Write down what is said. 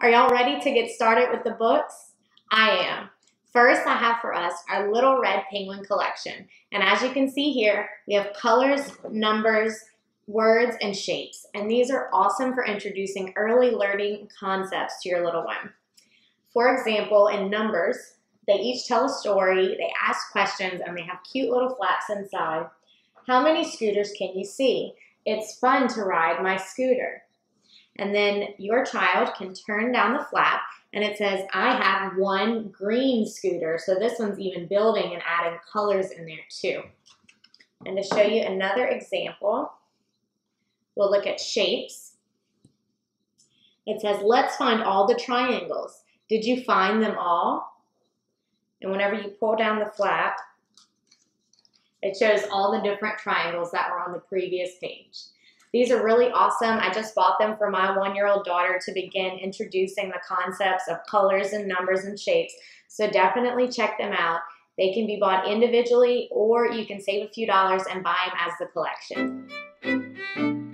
Are y'all ready to get started with the books? I am. First, I have for us our Little Red Penguin collection. And as you can see here, we have colors, numbers, words, and shapes. And these are awesome for introducing early learning concepts to your little one. For example, in numbers, they each tell a story, they ask questions, and they have cute little flaps inside. How many scooters can you see? It's fun to ride my scooter. And then your child can turn down the flap and it says, I have one green scooter. So this one's even building and adding colors in there too. And to show you another example, we'll look at shapes. It says, let's find all the triangles. Did you find them all? And whenever you pull down the flap, it shows all the different triangles that were on the previous page. These are really awesome. I just bought them for my 1-year-old daughter to begin introducing the concepts of colors and numbers and shapes. So definitely check them out. They can be bought individually or you can save a few dollars and buy them as the collection.